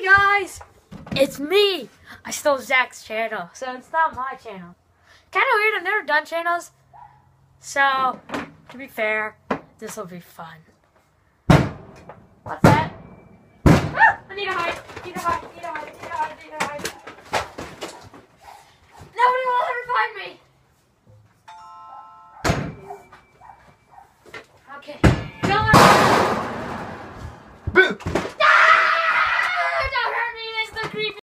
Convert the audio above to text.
Hey guys, it's me. I stole Zach's channel, so it's not my channel. Kind of weird, I've never done channels. So, to be fair, this will be fun. What's that? Ah, I need to hide.